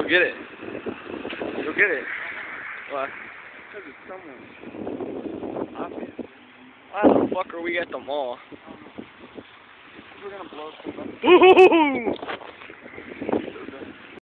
get it. Go get it. Why? Because it's somewhere obvious. Why the fuck are we at the mall? We're gonna blow stuff up.